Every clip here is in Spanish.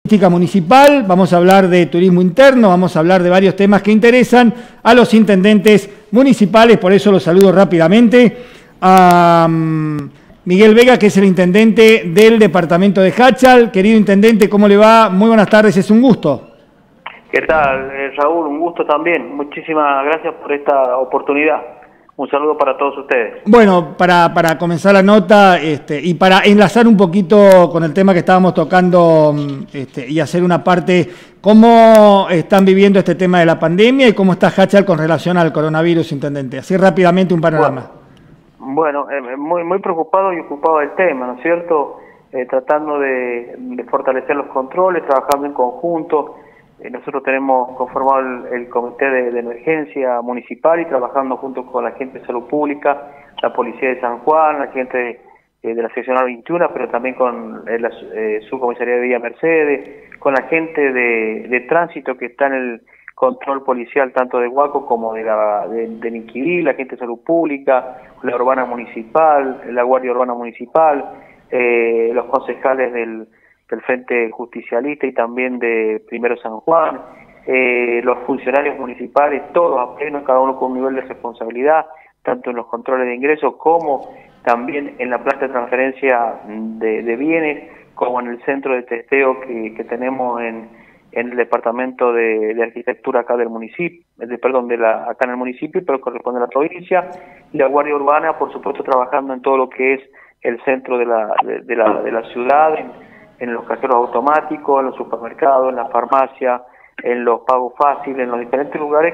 Municipal, vamos a hablar de turismo interno, vamos a hablar de varios temas que interesan a los intendentes municipales, por eso los saludo rápidamente a Miguel Vega, que es el intendente del departamento de Jáchal. Querido intendente, ¿cómo le va? Muy buenas tardes, es un gusto. ¿Qué tal, Raúl? Un gusto también. Muchísimas gracias por esta oportunidad. Un saludo para todos ustedes. Bueno, para comenzar la nota y para enlazar un poquito con el tema que estábamos tocando y hacer una parte, ¿cómo están viviendo este tema de la pandemia y cómo está Jáchal con relación al coronavirus, intendente? Así rápidamente un panorama. Bueno, muy preocupado y ocupado del tema, ¿no es cierto? Tratando de fortalecer los controles, trabajando en conjunto. Nosotros tenemos conformado el comité de emergencia municipal y trabajando junto con la gente de salud pública, la policía de San Juan, la gente de la seccional 21, pero también con la subcomisaría de Villa Mercedes, con la gente de tránsito que está en el control policial tanto de Huaco como de Inquilí, la gente de salud pública, la urbana municipal, la guardia urbana municipal, los concejales del Frente Justicialista y también de Primero San Juan, los funcionarios municipales, todos a pleno, cada uno con un nivel de responsabilidad, tanto en los controles de ingresos como también en la planta de transferencia de bienes, como en el centro de testeo que tenemos en el departamento de arquitectura acá del municipio, acá en el municipio, pero corresponde a la provincia, y la Guardia Urbana, por supuesto, trabajando en todo lo que es el centro de la ciudad, en los cajeros automáticos, en los supermercados, en la farmacia, en los pagos fáciles, en los diferentes lugares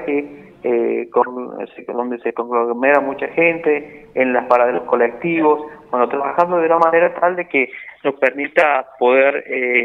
donde se conglomera mucha gente, en las paradas de los colectivos, bueno, trabajando de una manera tal de que nos permita poder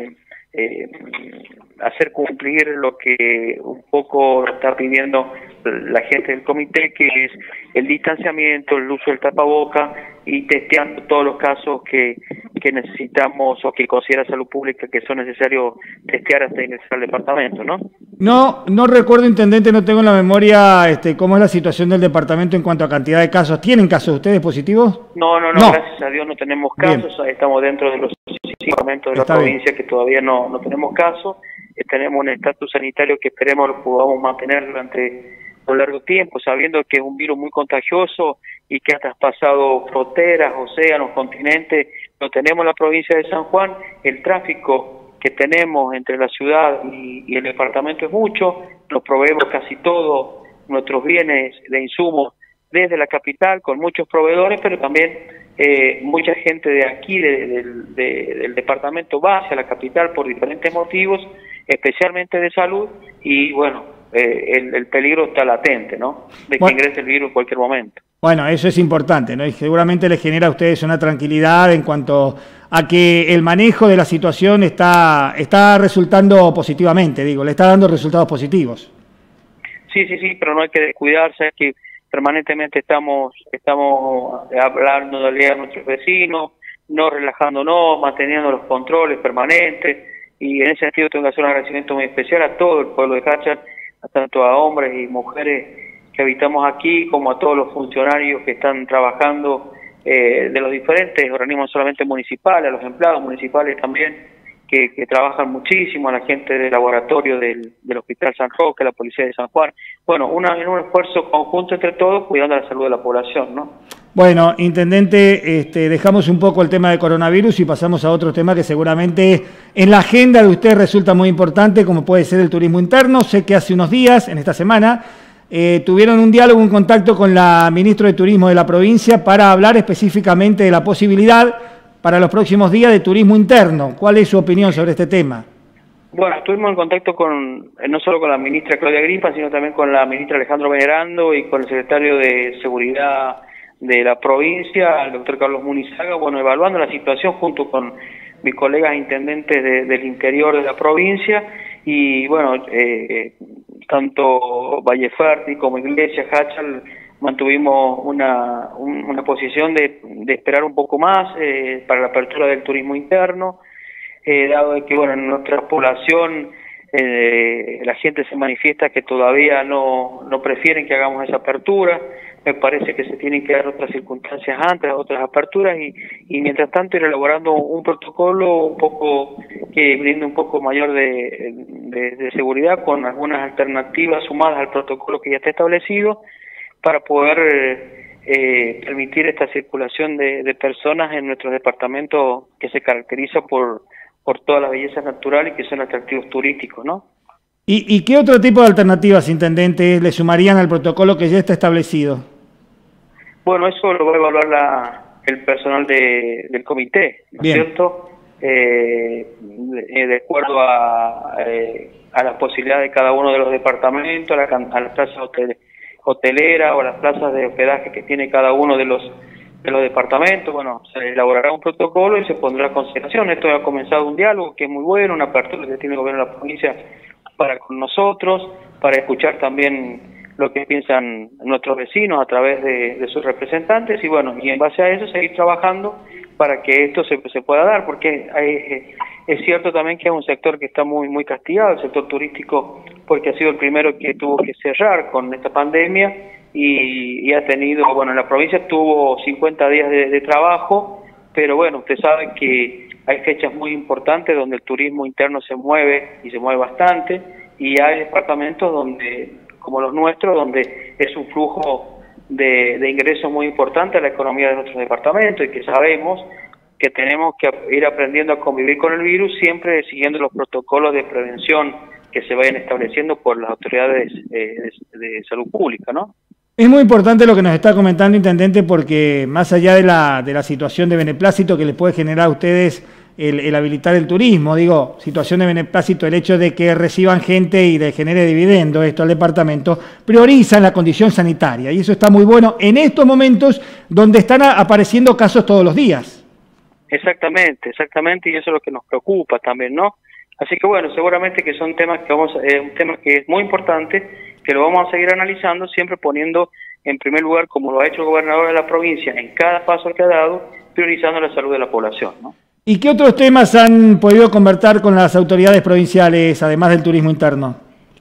hacer cumplir lo que un poco está pidiendo la gente del comité, que es el distanciamiento, el uso del tapaboca y testeando todos los casos que necesitamos o que considera salud pública que son necesarios testear hasta ingresar al departamento, ¿no? No recuerdo, intendente, no tengo en la memoria cómo es la situación del departamento en cuanto a cantidad de casos. ¿Tienen casos ustedes positivos? No, gracias a Dios no tenemos casos. Bien. Estamos dentro de los departamentos de la provincia que todavía no tenemos casos. Tenemos un estatus sanitario que esperemos lo podamos mantener durante un largo tiempo, sabiendo que es un virus muy contagioso y que ha traspasado fronteras, océanos, continentes. Lo tenemos en la provincia de San Juan. El tráfico que tenemos entre la ciudad y el departamento es mucho. Nos proveemos casi todos nuestros bienes de insumos desde la capital con muchos proveedores, pero también mucha gente de aquí, del departamento, va hacia la capital por diferentes motivos, especialmente de salud, y bueno, el peligro está latente, ¿no? De que ingrese el virus en cualquier momento. Bueno, eso es importante, ¿no? Y seguramente les genera a ustedes una tranquilidad en cuanto a que el manejo de la situación está resultando positivamente, le está dando resultados positivos. Sí, pero no hay que descuidarse, es que permanentemente estamos hablando de nuestros vecinos, no relajándonos, manteniendo los controles permanentes, y en ese sentido tengo que hacer un agradecimiento muy especial a todo el pueblo de Jáchal, tanto a hombres y mujeres que habitamos aquí, como a todos los funcionarios que están trabajando de los diferentes organismos, solamente municipales, a los empleados municipales también, que trabajan muchísimo, a la gente del laboratorio del Hospital San Roque, la Policía de San Juan. Bueno, en un esfuerzo conjunto entre todos, cuidando la salud de la población, ¿no? Bueno, intendente, dejamos un poco el tema de coronavirus y pasamos a otro tema que seguramente en la agenda de usted resulta muy importante, como puede ser el turismo interno. Sé que hace unos días, en esta semana, tuvieron un diálogo, un contacto con la ministra de Turismo de la provincia para hablar específicamente de la posibilidad para los próximos días de turismo interno. ¿Cuál es su opinión sobre este tema? Bueno, estuvimos en contacto no solo con la ministra Claudia Grimpa, sino también con la ministra Alejandro Venerando y con el secretario de Seguridad de la provincia, el doctor Carlos Munizaga, evaluando la situación junto con mis colegas intendentes del interior de la provincia, y tanto Valleferti como Iglesia, Jáchal, mantuvimos una posición de esperar un poco más para la apertura del turismo interno, dado de que nuestra población la gente se manifiesta que todavía no prefieren que hagamos esa apertura. Me parece que se tienen que dar otras circunstancias antes, otras aperturas, y mientras tanto ir elaborando un protocolo un poco que brinde un poco mayor de seguridad, con algunas alternativas sumadas al protocolo que ya está establecido, para poder permitir esta circulación de personas en nuestro departamento, que se caracteriza por todas las bellezas naturales y que son atractivos turísticos, ¿no? ¿Y qué otro tipo de alternativas, intendente, le sumarían al protocolo que ya está establecido? Bueno, eso lo va a evaluar el personal del comité, ¿no es cierto? De acuerdo a las posibilidades de cada uno de los departamentos, a las plazas hoteleras o a las plazas de hospedaje que tiene cada uno de los departamentos. Bueno, se elaborará un protocolo y se pondrá a consideración. Esto ha comenzado un diálogo que es muy bueno, una apertura que tiene el gobierno de la provincia para con nosotros, para escuchar también lo que piensan nuestros vecinos a través de sus representantes, y bueno, y en base a eso seguir trabajando para que esto se pueda dar, porque es cierto también que es un sector que está muy castigado, el sector turístico, porque ha sido el primero que tuvo que cerrar con esta pandemia, y ha tenido, bueno, en la provincia tuvo 50 días de trabajo, pero bueno, usted sabe que hay fechas muy importantes donde el turismo interno se mueve, y se mueve bastante, y hay departamentos donde, como los nuestros, donde es un flujo de ingresos muy importante a la economía de nuestros departamentos, y que sabemos que tenemos que ir aprendiendo a convivir con el virus, siempre siguiendo los protocolos de prevención que se vayan estableciendo por las autoridades de salud pública, ¿no? Es muy importante lo que nos está comentando, intendente, porque más allá de la situación de beneplácito que les puede generar a ustedes el habilitar el turismo, digo, situación de beneplácito, el hecho de que reciban gente y le genere dividendo esto al departamento, priorizan la condición sanitaria, y eso está muy bueno en estos momentos donde están apareciendo casos todos los días. Exactamente, y eso es lo que nos preocupa también, ¿no? Así que bueno, seguramente que son temas que un tema que es muy importante, que lo vamos a seguir analizando, siempre poniendo en primer lugar, como lo ha hecho el gobernador de la provincia en cada paso que ha dado, priorizando la salud de la población, ¿no? ¿Y qué otros temas han podido conversar con las autoridades provinciales, además del turismo interno?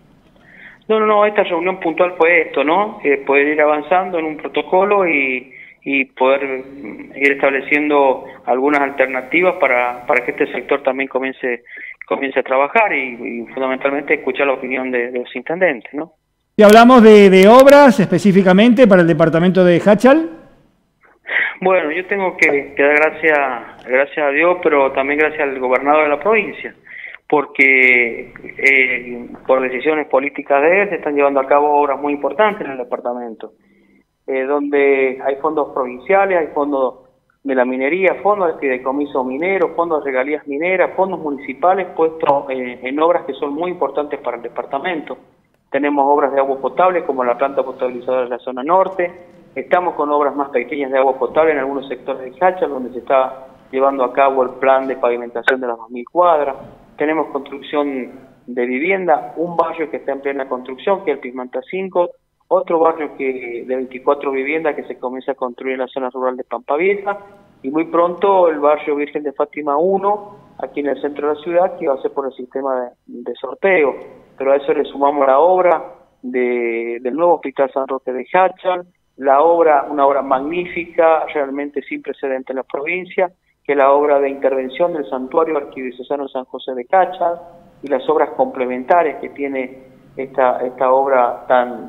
No, esta reunión puntual fue esto, ¿no? Poder ir avanzando en un protocolo y poder ir estableciendo algunas alternativas para que este sector también comience a trabajar, y fundamentalmente escuchar la opinión de los intendentes, ¿no? Y hablamos de obras específicamente para el departamento de Jáchal. Bueno, yo tengo que dar gracias a Dios, pero también gracias al gobernador de la provincia, porque por decisiones políticas de él se están llevando a cabo obras muy importantes en el departamento, donde hay fondos provinciales, hay fondos de la minería, fondos de fideicomiso minero, fondos de regalías mineras, fondos municipales puestos en obras que son muy importantes para el departamento. Tenemos obras de agua potable como la planta potabilizadora de la zona norte. Estamos con obras más pequeñas de agua potable en algunos sectores de Jáchal, donde se está llevando a cabo el plan de pavimentación de las 2000 cuadras. Tenemos construcción de vivienda, un barrio que está en plena construcción, que es el Pimenta 5, otro barrio de 24 viviendas que se comienza a construir en la zona rural de Pampa Vieja, y muy pronto el barrio Virgen de Fátima 1, aquí en el centro de la ciudad, que va a ser por el sistema de sorteo. Pero a eso le sumamos la obra del nuevo Hospital San Roque de Jáchal, una obra magnífica, realmente sin precedente en la provincia, que es la obra de intervención del Santuario Arquidiocesano San José de Jáchal, y las obras complementarias que tiene esta obra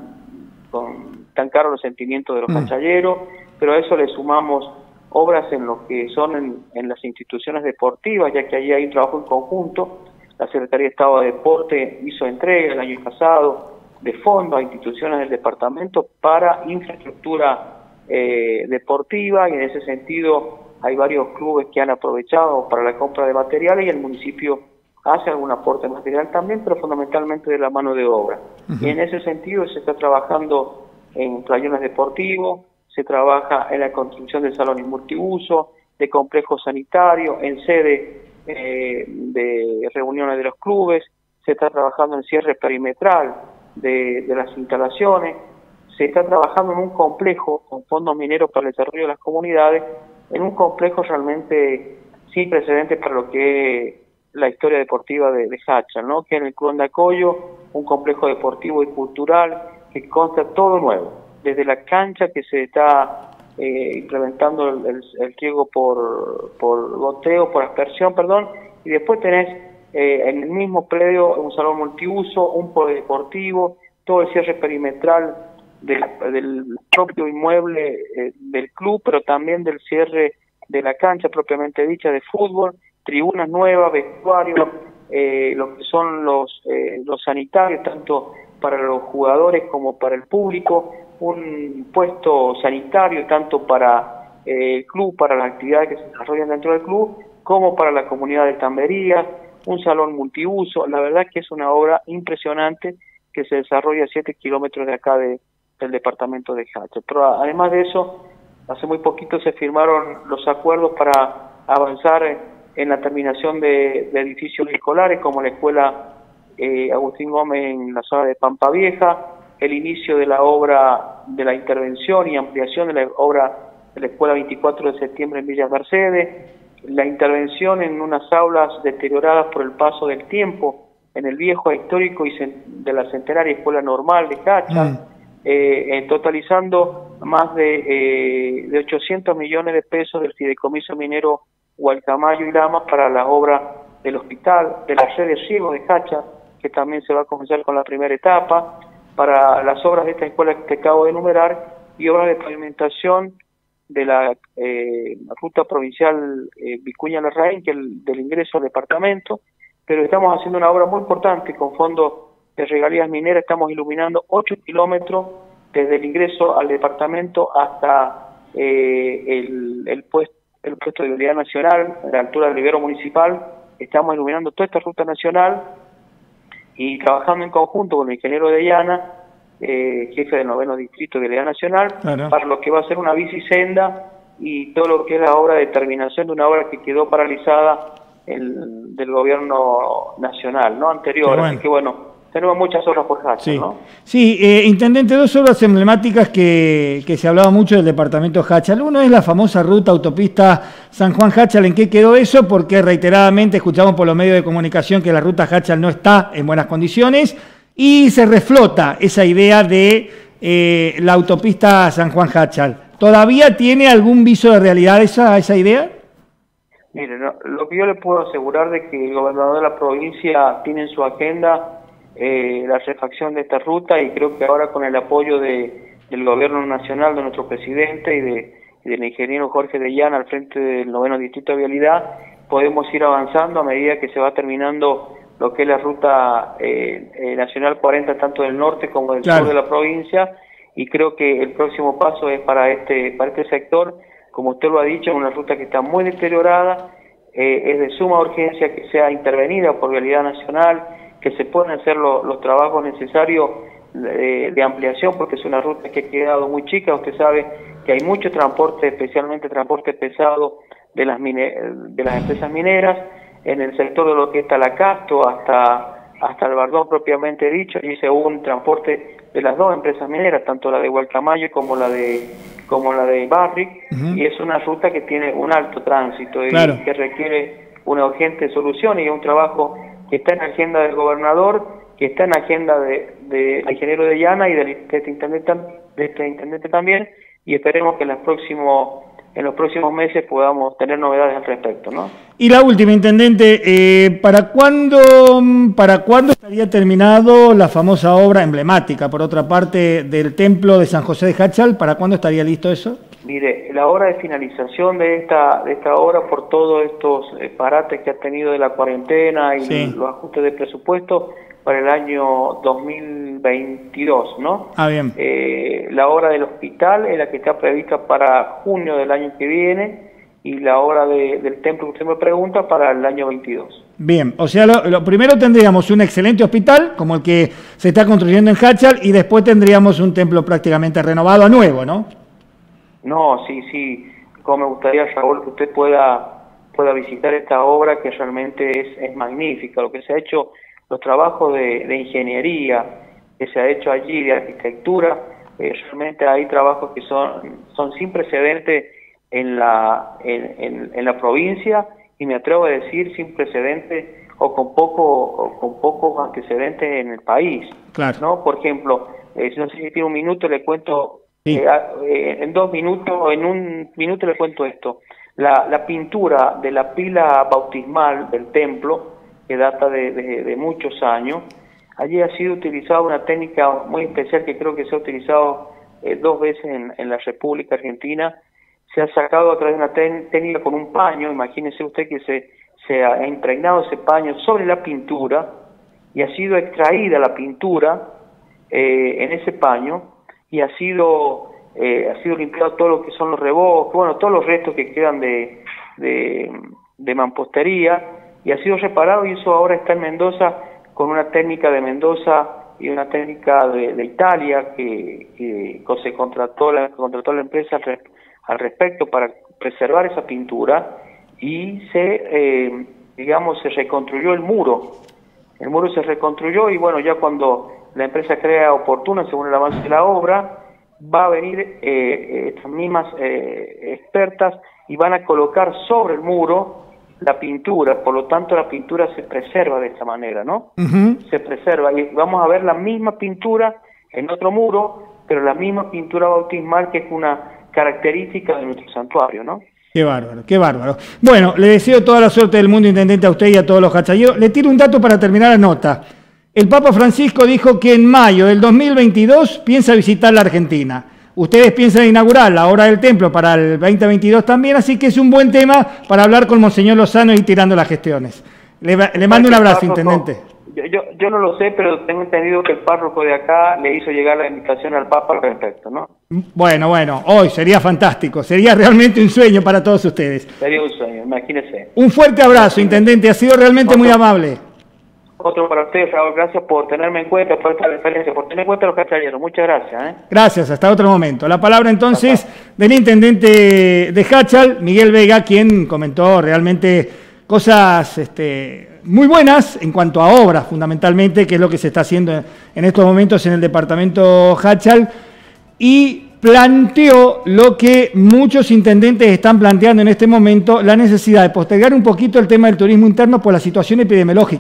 tan caro a los sentimientos de los jachalleros. Pero a eso le sumamos obras en lo que son en las instituciones deportivas, ya que allí hay un trabajo en conjunto. La Secretaría de Estado de Deporte hizo entrega el año pasado de fondos a instituciones del departamento para infraestructura deportiva, y en ese sentido hay varios clubes que han aprovechado para la compra de materiales, y el municipio hace algún aporte material también, pero fundamentalmente de la mano de obra. Y en ese sentido se está trabajando en playones deportivos, se trabaja en la construcción de salones multiuso, de complejos sanitarios, en sede de reuniones de los clubes, se está trabajando en cierre perimetral de las instalaciones, se está trabajando en un complejo con fondos mineros para el desarrollo de las comunidades, en un complejo realmente sin precedentes para lo que la historia deportiva de Hachal, ¿no? Que en el Club Andacollo, un complejo deportivo y cultural que consta todo nuevo, desde la cancha que se está implementando el riego por goteo, por aspersión, perdón, y después tenés en el mismo predio un salón multiuso, un polideportivo, todo el cierre perimetral del propio inmueble del club, pero también del cierre de la cancha propiamente dicha de fútbol, tribunas nuevas, vestuarios, lo que son los sanitarios, tanto para los jugadores como para el público, un puesto sanitario tanto para el club, para las actividades que se desarrollan dentro del club, como para la comunidad de Tamberías, un salón multiuso. La verdad que es una obra impresionante que se desarrolla a 7 kilómetros de acá del departamento de Hachal. Pero además de eso, hace muy poquito se firmaron los acuerdos para avanzar en la terminación de edificios escolares, como la escuela Agustín Gómez en la zona de Pampa Vieja, el inicio de la obra de la intervención y ampliación de la obra de la escuela 24 de septiembre en Villa Mercedes, la intervención en unas aulas deterioradas por el paso del tiempo en el viejo histórico y de la centenaria escuela normal de Hachal, totalizando más de 800 millones de pesos del fideicomiso minero Gualcamayo y Lama para la obra del hospital, de la red de riego de Hachal, que también se va a comenzar con la primera etapa, para las obras de esta escuela que te acabo de enumerar, y obras de pavimentación de la ruta provincial Vicuña-Larraín, que del ingreso al departamento. Pero estamos haciendo una obra muy importante con fondos de regalías mineras. Estamos iluminando 8 kilómetros desde el ingreso al departamento hasta el puesto de vialidad nacional, a la altura del vivero municipal. Estamos iluminando toda esta ruta nacional y trabajando en conjunto con el ingeniero de Llana, jefe del 9º distrito de vialidad nacional, claro, para lo que va a ser una bicisenda y todo lo que es la obra de terminación de una obra que quedó paralizada del gobierno nacional, ¿no? Anterior. Bueno. Así que bueno, tenemos muchas obras por Hachal, sí, ¿no? Sí, intendente, dos obras emblemáticas que se hablaba mucho del departamento Hachal. Uno es la famosa ruta autopista San Juan-Hachal. ¿En qué quedó eso? Porque reiteradamente escuchamos por los medios de comunicación que la ruta Hachal no está en buenas condiciones y se reflota esa idea de la autopista San Juan-Hachal. ¿Todavía tiene algún viso de realidad esa idea? Mire, no, lo que yo le puedo asegurar de que el gobernador de la provincia tiene en su agenda la refacción de esta ruta, y creo que ahora con el apoyo del gobierno nacional, de nuestro presidente y del ingeniero Jorge de Llana al frente del 9º distrito de vialidad, podemos ir avanzando a medida que se va terminando lo que es la ruta nacional 40, tanto del norte como del sur de la provincia, y creo que el próximo paso es para este sector. Como usted lo ha dicho, es una ruta que está muy deteriorada, es de suma urgencia que sea intervenida por Vialidad Nacional, que se puedan hacer los trabajos necesarios de ampliación, porque es una ruta que ha quedado muy chica. Usted sabe que hay mucho transporte, especialmente transporte pesado de las empresas mineras, en el sector de lo que es Talacasto hasta el Bardón propiamente dicho, y según un transporte de las dos empresas mineras, tanto la de Gualcamayo como la de Barrick, y es una ruta que tiene un alto tránsito y que requiere una urgente solución, y es un trabajo que está en la agenda del gobernador, que está en la agenda del ingeniero de Llana y de este intendente también, y esperemos que en los próximos meses podamos tener novedades al respecto, ¿no? Y la última, intendente, ¿para cuándo estaría terminado la famosa obra emblemática, por otra parte, del templo de San José de Hachal? ¿Para cuándo estaría listo eso? Mire, la hora de finalización de esta obra, por todos estos parates que ha tenido de la cuarentena y los ajustes de presupuesto, para el año 2022, ¿no? Bien. La obra del hospital es la que está prevista para junio del año que viene, y la obra del templo que usted me pregunta para el año 22. Bien, o sea, lo primero tendríamos un excelente hospital, como el que se está construyendo en Hachal, y después tendríamos un templo prácticamente renovado a nuevo, ¿no? No, sí, como me gustaría, Raúl, que usted pueda visitar esta obra, que realmente es magnífica. Lo que se ha hecho, los trabajos de ingeniería que se ha hecho allí, de arquitectura, realmente hay trabajos que son sin precedentes en la provincia, y me atrevo a decir sin precedentes o con pocos antecedentes en el país. Claro. ¿No? Por ejemplo, no sé si tiene un minuto, le cuento, sí. En 2 minutos o en 1 minuto le cuento esto. La pintura de la pila bautismal del templo, que data de muchos años, allí ha sido utilizada una técnica muy especial que creo que se ha utilizado 2 veces en la República Argentina. Se ha sacado a través de una técnica con un paño, imagínese usted que se ha impregnado ese paño sobre la pintura y ha sido extraída la pintura en ese paño y ha sido limpiado todo lo que son los rebosques, bueno, todos los restos que quedan de mampostería, y ha sido reparado, y eso ahora está en Mendoza con una técnica de Mendoza y una técnica de Italia que se contrató la empresa al respecto para preservar esa pintura, y se reconstruyó el muro. El muro se reconstruyó, y bueno, ya cuando la empresa crea oportuna, según el avance de la obra, va a venir estas mismas expertas y van a colocar sobre el muro la pintura. Por lo tanto, la pintura se preserva de esta manera, ¿no? Se preserva, y vamos a ver la misma pintura en otro muro, pero la misma pintura bautismal, que es una característica de nuestro santuario, ¿no? Qué bárbaro, qué bárbaro. Bueno, le deseo toda la suerte del mundo, intendente, a usted y a todos los hachalleros. Le tiro un dato para terminar la nota. El Papa Francisco dijo que en mayo del 2022 piensa visitar la Argentina. Ustedes piensan inaugurar la obra del templo para el 2022 también, así que es un buen tema para hablar con Monseñor Lozano y ir tirando las gestiones. Le mando un abrazo, intendente. Yo no lo sé, pero tengo entendido que el párroco de acá le hizo llegar la invitación al Papa al respecto, ¿no? Bueno, hoy sería fantástico, sería realmente un sueño para todos ustedes. Sería un sueño, imagínese. Un fuerte abrazo, intendente, ha sido realmente muy amable. Otro para ustedes, Raúl, gracias por tenerme en cuenta, por esta referencia, por tener en cuenta a los hachalleros. Muchas gracias. Gracias, hasta otro momento. La palabra entonces del intendente de Hachal, Miguel Vega, quien comentó realmente cosas muy buenas en cuanto a obras, fundamentalmente, que es lo que se está haciendo en estos momentos en el departamento Hachal, y planteó lo que muchos intendentes están planteando en este momento, la necesidad de postergar un poquito el tema del turismo interno por la situación epidemiológica.